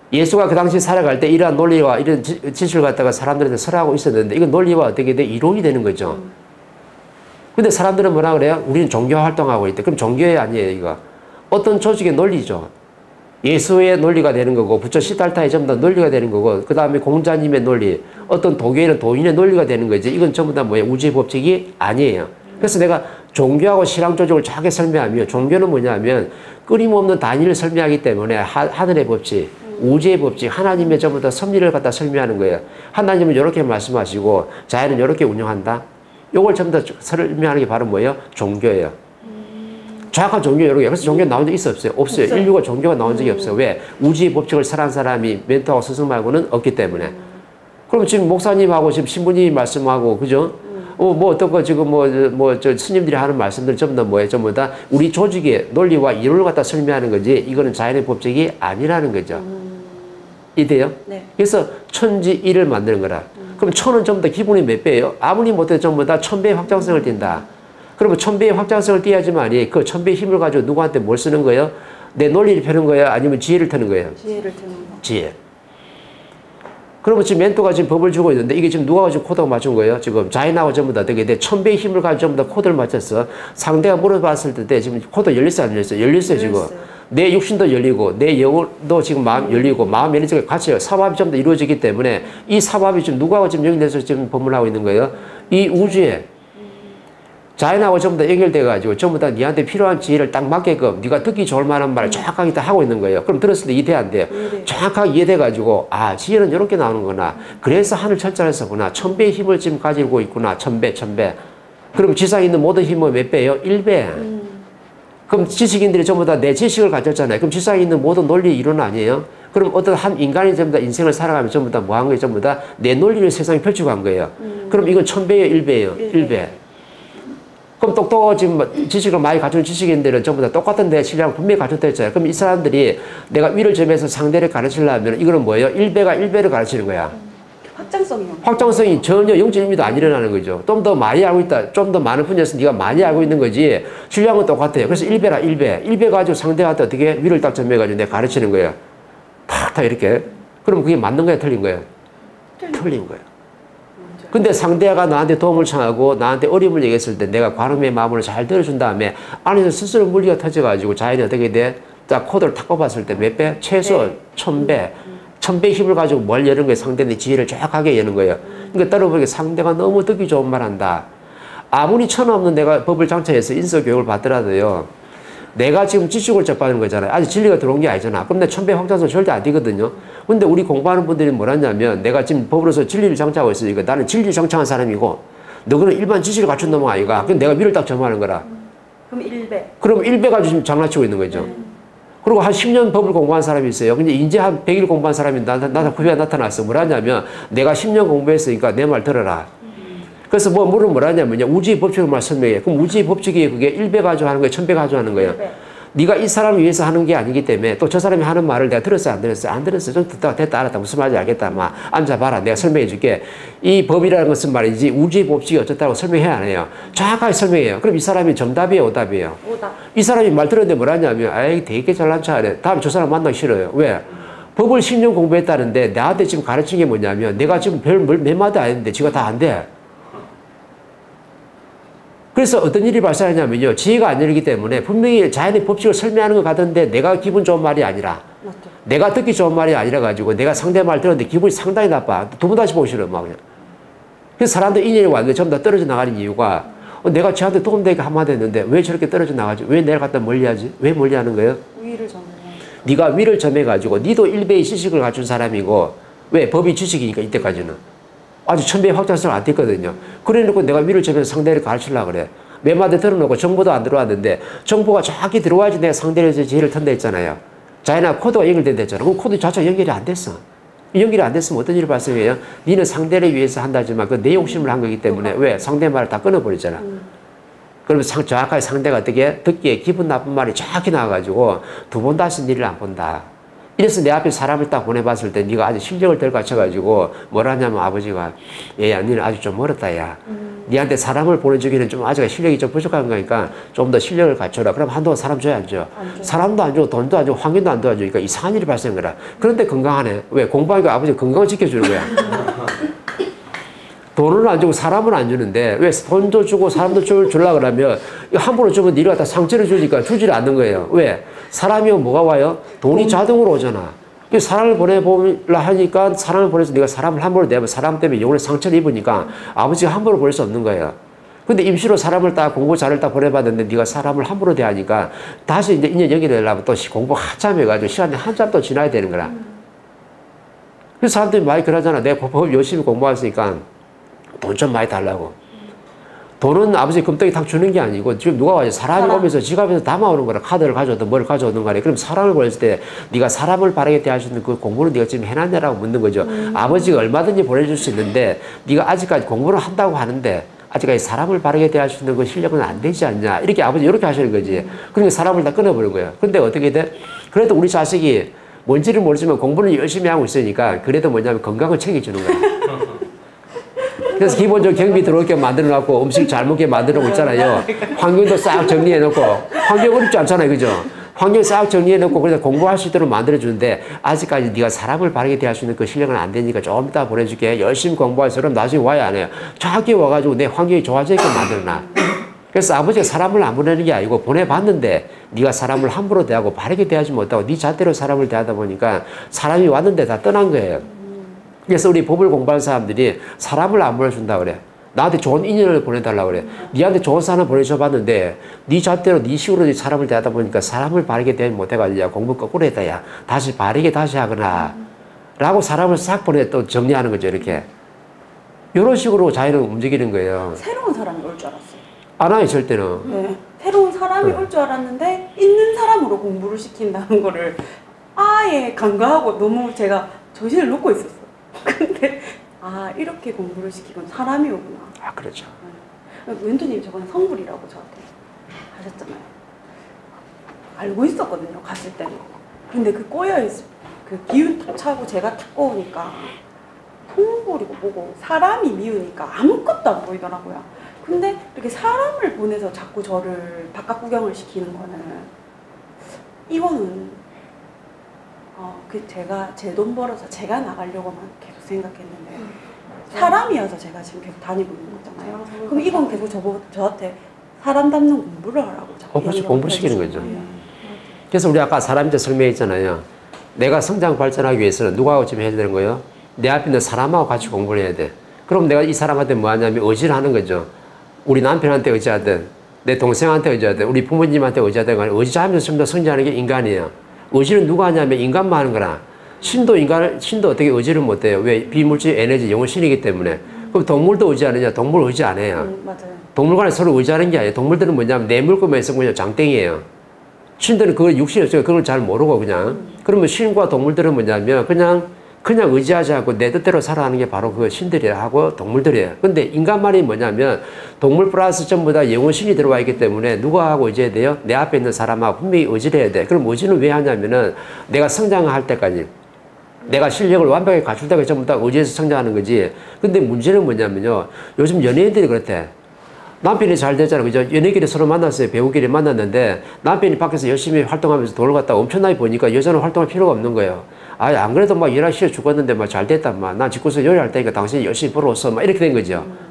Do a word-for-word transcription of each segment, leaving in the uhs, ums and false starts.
예수가 그 당시 살아갈 때 이러한 논리와 이런 지식을 갖다가 사람들한테 설하고 있었는데 이건 논리와 어떻게 돼? 이론이 되는 거죠. 근데 사람들은 뭐라 그래요? 우리는 종교 활동하고 있대. 그럼 종교회 아니에요, 이거. 어떤 조직의 논리죠. 예수의 논리가 되는 거고, 부처 시달타의 전부 다 논리가 되는 거고, 그 다음에 공자님의 논리, 어떤 도교에는 도인의 논리가 되는 거지. 이건 전부 다 뭐예요? 우주의 법칙이 아니에요. 그래서 내가 종교하고 신앙 조직을 정확히 설명하면, 종교는 뭐냐면 끊임없는 단위를 설명하기 때문에 하, 하늘의 법칙, 우주의 법칙, 하나님의 전부 다 섭리를 갖다 설명하는 거예요. 하나님은 이렇게 말씀하시고 자연은 이렇게 운영한다. 요걸 전부 다 설명하는 게 바로 뭐예요? 종교예요. 정확한 종교 여러 개. 그래서 종교 나온 적 있어 없어요? 없어요. 없어요. 인류가 종교가 나온 적이 없어요. 왜? 우주의 법칙을 설한 사람이 멘토하고 스승 말고는 없기 때문에. 음. 그럼 지금 목사님하고 지금 신부님이 말씀하고, 그죠? 음. 어, 뭐 어떤 거 지금 뭐, 뭐, 저 스님들이 하는 말씀들 전부 다 뭐예요? 전부 다 우리 조직의 논리와 이론을 갖다 설명하는 거지, 이거는 자연의 법칙이 아니라는 거죠. 음. 이돼요? 네. 그래서 천지일을 만드는 거라. 음. 그럼 천은 전부 다 기본이 몇 배예요? 아무리 못해도 전부 다 천배의 확장성을 띈다. 그러면 천배의 확장성을 띄어야지만이 그 천배의 힘을 가지고 누구한테 뭘 쓰는 거예요? 내 논리를 펴는 거예요? 아니면 지혜를 트는 거예요? 지혜를 트는 거. 지혜. 그러면 지금 멘토가 지금 법을 주고 있는데 이게 지금 누가 가지고 코드가 맞춘 거예요? 지금 자인하고 전부 다 되게 돼. 천배의 힘을 가지고 전부 다 코드를 맞췄어. 상대가 물어봤을 때 지금 코드 열렸어, 안 열렸어요? 열렸어요, 지금. 내 육신도 열리고 내 영혼도 지금 마음 열리고 마음 열린 쪽에 같이 사밥이 전부 다 이루어지기 때문에 이 사밥이 지금 누구하고 지금 연결돼서 지금 법문을 하고 있는 거예요? 이 우주에. 자연하고 전부 다 연결돼가지고 전부 다 니한테 필요한 지혜를 딱 맞게끔 네가 듣기 좋을 만한 말을 정확하게 다 하고 있는 거예요. 그럼 들었을 때 이해 안 돼요? 네. 정확하게 이해돼가지고 아, 지혜는 이렇게 나오는구나. 그래서 하늘 철자를 썼구나. 천배의 힘을 지금 가지고 있구나. 천배, 천배. 그럼 지상에 있는 모든 힘은 몇 배예요? 일 배. 음. 그럼 지식인들이 전부 다 내 지식을 가졌잖아요. 그럼 지상에 있는 모든 논리 이론 아니에요? 그럼 어떤 한 인간이 전부 다 인생을 살아가면 전부 다 뭐 한 거예요? 전부 다 내 논리를 세상에 펼치고 한 거예요. 음. 그럼 이건 천배예요? 일 배예요? 일 배. 그럼 똑똑하고 지금 지식을 많이 갖춘 지식인들은 전부 다 똑같은 데 실력을 분명히 갖췄다 했잖아요. 그럼 이 사람들이 내가 위를 점해서 상대를 가르치려면 이거는 뭐예요? 일 배가 일 배를 가르치는 거야. 확장성이요. 확장성이 전혀 영적 의미도 안 일어나는 거죠. 좀 더 많이 알고 있다. 좀 더 많은 분야에서 네가 많이 알고 있는 거지. 질량은 똑같아요. 그래서 일 배라 일 배. 일 배 가지고 상대한테 어떻게 위를 딱 점해가지고 내가 가르치는 거예요. 탁탁 이렇게. 그럼 그게 맞는 거야? 틀린 거예요? 틀린, 틀린 거예요. 근데 상대가 나한테 도움을 청하고 나한테 어려움을 얘기했을 때 내가 관음의 마음을 잘 들어준 다음에 안에서 스스로 물리가 터져가지고 자연이 어떻게 돼? 딱 코드를 탁 꼽았을 때 몇 배? 최소 네. 천 배. 천 배의 힘을 가지고 뭘 여는 거예요? 상대의 지혜를 정확하게 여는 거예요. 그러니까 따라보니까 상대가 너무 듣기 좋은 말 한다. 아무리 천 없는 내가 법을 장착해서 인서교육을 받더라도요. 내가 지금 지식을 접하는 거잖아요. 아직 진리가 들어온 게 아니잖아. 그럼 내 천배 확장성 절대 안 되거든요. 근데 우리 공부하는 분들이 뭐라냐면 내가 지금 법으로서 진리를 장착하고 있으니까 나는 진리를 장착한 사람이고 너는 일반 지식을 갖춘 놈은 아이가. 그럼 내가 위를 딱 점하는 거라. 그럼 일 배. 그럼 일 배 가지고 지금 장난치고 있는 거죠. 네. 그리고 한 십 년 법을 공부한 사람이 있어요. 근데 이제 한 백 일 공부한 사람이 나, 나, 후배가 나타났어. 뭐라냐면 내가 십 년 공부했으니까 내 말 들어라. 그래서 뭐, 물은 뭐라냐면요. 우주의 법칙을 설명해. 그럼 우주의 법칙이 그게 일 배 가지고 하는 거예요? 천 배 가지고 하는 거예요? 일 배. 네가 이 사람을 위해서 하는 게 아니기 때문에 또 저 사람이 하는 말을 내가 들었어요? 안 들었어요? 안 들었어요. 좀 듣다가 됐다 알았다. 무슨 말인지 알겠다. 막 앉아봐라. 내가 설명해 줄게. 이 법이라는 것은 말이지 우주의 법칙이 어쨌다고 설명해야 안 해요. 정확하게 설명해요. 그럼 이 사람이 정답이에요? 오답이에요? 오답. 이 사람이 말 들었는데 뭐라냐면 아이 되게 잘난 척하네. 다음에 저 사람 만나기 싫어요. 왜? 음. 법을 십 년 공부했다는데 나한테 지금 가르친 게 뭐냐면 내가 지금 별 몇 마디 안 했는데 지가 다 안 돼. 그래서 어떤 일이 발생하냐면요. 지혜가 안 열리기 때문에 분명히 자연의 법칙을 설명하는 것 같은데 내가 기분 좋은 말이 아니라 맞죠. 내가 듣기 좋은 말이 아니라 가지고 내가 상대 말 들었는데 기분이 상당히 나빠. 두 번 다시 보기 싫어. 막 그냥. 그래서 사람들 인연이 완전히 전부 다 떨어져 나가는 이유가 어, 내가 쟤한테 도움되게 한마디 했는데 왜 저렇게 떨어져 나가지? 왜 내를 갖다 멀리하지? 왜 멀리하는 거예요? 위를 점해. 네가 위를 점해가지고 니도 일 배의 지식을 갖춘 사람이고 왜? 법이 지식이니까 이때까지는. 아주 천배의 확장성을 안 됐거든요. 그래 놓고 내가 위를 점해서 상대를 가르치려고 그래. 몇 마디 들어놓고 정보도 안 들어왔는데 정보가 정확히 들어와야지 내가 상대를 지혜를 턴다 했잖아요. 자연하고 코드가 연결된다 했잖아. 그럼 코드 자체가 연결이 안 됐어. 연결이 안 됐으면 어떤 일이 발생해요? 니는 상대를 위해서 한다지만 그 내 욕심을 한 거기 때문에 왜? 상대 말을 다 끊어버리잖아. 음. 그러면 상, 정확하게 상대가 어떻게 듣기에 기분 나쁜 말이 정확히 나와가지고 두 번 다시 니를 안 본다. 이래서 내 앞에 사람을 딱 보내봤을 때 네가 아직 실력을 덜 갖춰가지고 뭐라 하냐면 아버지가 얘야 니는 아직 좀 멀었다 야. 음. 니한테 사람을 보내주기는 좀 아직 실력이 좀 부족한 거니까 좀 더 실력을 갖춰라. 그럼 한동안 사람 줘야 안 줘. 안 줘. 사람도 안 주고 돈도 안 주고 환경도 안 도와주니까 이상한 일이 발생하라. 그런데 건강하네. 왜? 공부하니까 아버지 건강을 지켜주는 거야. 돈을 안 주고 사람을 안 주는데 왜 돈도 주고 사람도 줄, 주려고 그러면 함부로 주면 니가 갖다 상처를 주니까 주지를 않는 거예요. 왜? 사람이 뭐가 와요? 돈이 자동으로 오잖아. 사람을 보내보려 하니까 사람을 보내서 네가 사람을 함부로 내면 사람 때문에 영혼에 상처를 입으니까 아버지가 함부로 보낼 수 없는 거예요. 근데 임시로 사람을 딱 공부 잘을 딱 보내봤는데 네가 사람을 함부로 대하니까 다시 이제 인연 연결하려면 또 공부 한참 해가지고 시간이 한참 또 지나야 되는 거라. 그래서 사람들이 많이 그러잖아. 내가 법 열심히 공부했으니까 돈 좀 많이 달라고. 돈은 아버지 금덩이 탁 주는 게 아니고 지금 누가 와서 사람이 사람. 오면서 지갑에서 담아오는 거라. 카드를 가져오든 뭘 가져오든 간에 그럼 사람을 보냈을 때 네가 사람을 바르게 대할 수 있는 그 공부는 네가 지금 해놨냐라고 묻는 거죠. 음. 아버지가 얼마든지 보내줄 수 있는데 네가 아직까지 공부를 한다고 하는데 아직까지 사람을 바르게 대할 수 있는 그 실력은 안 되지 않냐. 이렇게 아버지 이렇게 하시는 거지. 그러니까 사람을 다 끊어버린 거예요. 근데 어떻게 돼? 그래도 우리 자식이 뭔지를 모르지만 공부를 열심히 하고 있으니까 그래도 뭐냐면 건강을 챙겨주는 거야. 그래서 기본적으로 경비 들어오게 만들어놓고 음식 잘 먹게 만들어놓고 있잖아요. 환경도 싹 정리해놓고. 환경 어렵지 않잖아요. 그죠? 환경 싹 정리해놓고 그래서 공부할 수 있도록 만들어주는데 아직까지 네가 사람을 바르게 대할 수 있는 그 실력은 안 되니까 좀 이따 보내줄게. 열심히 공부해서 그럼 나중에 와야 안 해요. 정확히 와가지고 내 환경이 좋아지게 만들어놔. 그래서 아버지가 사람을 안 보내는 게 아니고 보내봤는데 네가 사람을 함부로 대하고 바르게 대하지 못하고 네 잣대로 사람을 대하다 보니까 사람이 왔는데 다 떠난 거예요. 그래서 우리 법을 공부하는 사람들이 사람을 안 보내준다 그래. 나한테 좋은 인연을 보내달라고 그래. 니한테 좋은 사람 보내줘봤는데 니 잣대로 니 식으로 사람을 대하다 보니까 사람을 바르게 대하지 못해가지고 공부 거꾸로 했다 야. 다시 바르게 다시 하거나 라고 사람을 싹 보내 또 정리하는 거죠. 이렇게. 이런 식으로 자연은 움직이는 거예요. 새로운 사람이 올 줄 알았어요. 안 와요 절대는. 네. 새로운 사람이 네. 올 줄 알았는데 있는 사람으로 공부를 시킨다는 거를 아예 간과하고 너무 제가 정신을 놓고 있었어요. 근데 아 이렇게 공부를 시키건 사람이 오구나. 아 그렇죠. 네. 멘토님 저번에 성불이라고 저한테 하셨잖아요. 알고 있었거든요. 갔을 때는. 근데 그 꼬여있을 그 기운 탁 차고 제가 탁 꼬우니까 성불이고 뭐고 사람이 미우니까 아무것도 안 보이더라고요. 근데 이렇게 사람을 보내서 자꾸 저를 바깥 구경을 시키는 거는 이거는 어, 그 제가 제 돈 벌어서 제가 나가려고만 계속 생각했는데 음. 사람이어서 제가 지금 계속 다니고 있는 거잖아요. 아, 그럼 이건 계속 저, 저한테 사람 담는 공부를 하라고 자꾸 어, 그렇죠. 공부를 시키는 거죠. 음. 그래서 우리 아까 사람인자 설명했잖아요. 내가 성장 발전하기 위해서는 누구하고 지금 해야 되는 거예요? 내 앞에 있는 사람하고 같이 공부를 해야 돼. 그럼 내가 이 사람한테 뭐 하냐면 의지를 하는 거죠. 우리 남편한테 의지하든 내 동생한테 의지하든 우리 부모님한테 의지하든 간에 의지하면서 좀 더 성장하는 게 인간이에요. 의지는 누가 하냐면 인간만 하는 거라. 신도 인간, 신도 어떻게 의지를 못 해요? 왜? 비물질 에너지, 영혼 신이기 때문에. 음. 그럼 동물도 의지 안 하냐? 동물 의지 안 해요. 음, 맞아요. 동물 간에 서로 의지하는 게 아니에요. 동물들은 뭐냐면 내 물건만 있으면 그냥 장땡이에요. 신들은 그걸 육신이 없으니까 그걸 잘 모르고 그냥. 음. 그러면 신과 동물들은 뭐냐면 그냥 그냥 의지하지 않고 내 뜻대로 살아가는 게 바로 그 신들이라 하고 동물들이에요. 근데 인간만이 뭐냐면 동물 플러스 전부 다 영혼신이 들어와 있기 때문에 누가 하고 의지해야 돼요? 내 앞에 있는 사람하고 분명히 의지를 해야 돼. 그럼 의지는 왜 하냐면은 내가 성장할 때까지 내가 실력을 완벽하게 갖출 때까지 전부 다 의지해서 성장하는 거지. 근데 문제는 뭐냐면요. 요즘 연예인들이 그렇대. 남편이 잘 되잖아. 그죠? 연예끼리 서로 만났어요. 배우끼리 만났는데 남편이 밖에서 열심히 활동하면서 돈을 갖다 엄청나게 보니까 여자는 활동할 필요가 없는 거예요. 아예 안 그래도 막 일하기 싫어 죽었는데 막 잘 됐단 말. 난 집구석 요리할 테니까 당신이 열심히 벌어왔어. 막 이렇게 된 거죠. 음.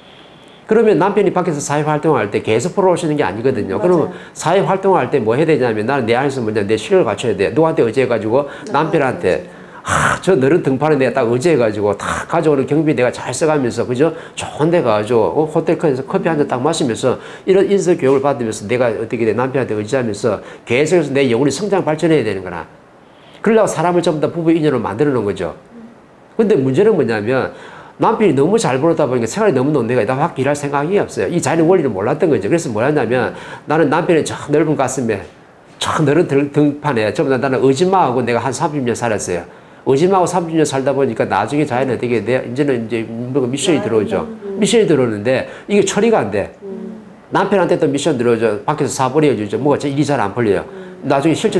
그러면 남편이 밖에서 사회 활동할 때 계속 벌어오시는 게 아니거든요. 맞아요. 그러면 사회 활동할 때 뭐 해야 되냐면 나는 내 안에서 먼저 내 실력을 갖춰야 돼. 누구한테 의지해가지고 남편한테 아, 저 너른 등판에 내가 딱 의지해가지고 다 가져오는 경비 내가 잘 써가면서 그죠? 좋은 데 가가지고 어, 호텔 칸에서 커피 한 잔 딱 마시면서 이런 인서 교육을 받으면서 내가 어떻게 돼 남편한테 의지하면서 계속해서 내 영혼이 성장 발전해야 되는 거라. 그러려고 사람을 전부 다 부부 인연으로 만들어 놓은 거죠. 근데 문제는 뭐냐면 남편이 너무 잘 벌었다 보니까 생활이 너무 논대가 나 밖에 일할 생각이 없어요. 이 자리는 원리를 몰랐던 거죠. 그래서 뭐였냐면 나는 남편의 저 넓은 가슴에 저 넓은 등, 등판에 전부 다 나는 의지마하고 내가 한 삼십 년 살았어요. 의지마하고 삼십 년 살다 보니까 나중에 자연은 어떻게 돼? 이제는 이제 미션이 들어오죠. 미션이 들어오는데 이게 처리가 안 돼. 남편한테 또 미션 들어오죠. 밖에서 사버려 주죠. 뭐가 일이 잘 안 풀려요. 나중에 실질 때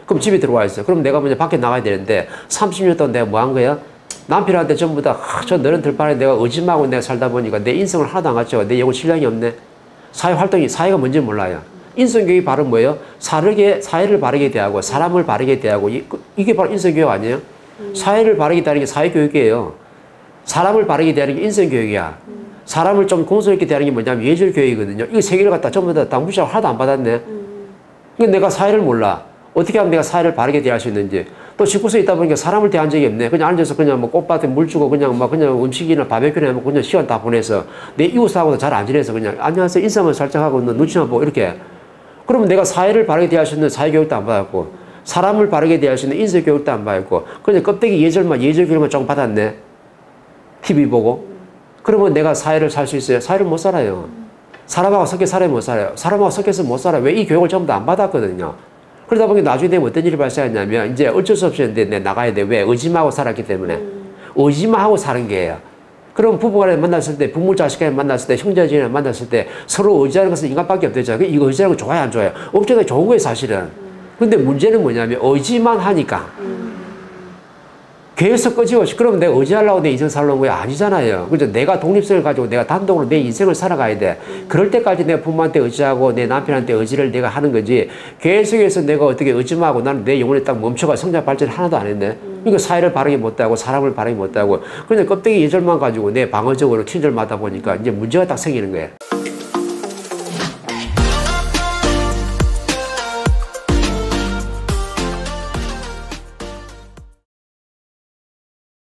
그럼 집에 들어와 있어. 그럼 내가 먼저 밖에 나가야 되는데 삼십 년 동안 내가 뭐 한 거야? 남편한테 전부 다, 아, 저 너는 들판에 내가 의지하고 내가 살다 보니까 내 인성을 하나도 안 갖춰. 내 영혼 신랑이 없네. 사회 활동이, 사회가 뭔지 몰라요. 인성교육이 바로 뭐예요? 사르게, 사회를 바르게 대하고, 사람을 바르게 대하고, 이, 이게 바로 인성교육 아니에요? 음. 사회를 바르게 대하는 게 사회교육이에요. 사람을 바르게 대하는 게 인성교육이야. 음. 사람을 좀 공손있게 대하는 게 뭐냐면 예절교육이거든요. 이거 세 개를 갖다 전부 다 당부시하고 하나도 안 받았네. 음. 근데 내가 사회를 몰라. 어떻게 하면 내가 사회를 바르게 대할 수 있는지. 또 집구석에 있다 보니까 사람을 대한 적이 없네. 그냥 앉아서 그냥 뭐 꽃밭에 물 주고 그냥 막 그냥 음식이나 바베큐나 뭐 그냥 시간 다 보내서 내 이웃하고도 잘 안 지내서 그냥 안녕하세요 인사만 살짝 하고 눈치만 보고 이렇게. 그러면 내가 사회를 바르게 대할 수 있는 사회교육도 안 받았고 사람을 바르게 대할 수 있는 인성교육도 안 받았고 그냥 껍데기 예절만 예절교육만 조금 받았네. 티비 보고. 그러면 내가 사회를 살 수 있어요? 사회를 못 살아요. 사람하고 섞여 살아야 못 살아요. 사람하고 섞여서 못 살아요. 왜? 이 교육을 전부 다 안 받았거든요. 그러다 보니 나중에 되면 어떤 일이 발생했냐면 이제 어쩔 수 없이 내 나가야 돼. 왜? 의지만 하고 살았기 때문에. 음. 의지만 하고 사는 게예요. 그럼 부부간에 만났을 때, 부모 자식간에 만났을 때, 형제지간에 만났을 때 서로 의지하는 것은 인간밖에 없대죠. 이거 의지하는 거 좋아요, 안 좋아요? 엄청나게 좋은 거예요, 사실은. 근데 문제는 뭐냐면 의지만 하니까. 음. 계속 끄집어지. 그러면 내가 의지하려고 내 인생 살려는 거야? 아니잖아요. 그죠? 내가 독립성을 가지고 내가 단독으로 내 인생을 살아가야 돼. 음. 그럴 때까지 내가 부모한테 의지하고 내 남편한테 의지를 내가 하는 거지. 계속해서 내가 어떻게 의지만 하고 나는 내 영혼에 딱 멈춰가 성장 발전 하나도 안 했네. 음. 그러니까 사회를 바르게 못하고 사람을 바르게 못하고 그냥 껍데기 예절만 가지고 내 방어적으로 친절마다 보니까 이제 문제가 딱 생기는 거예요.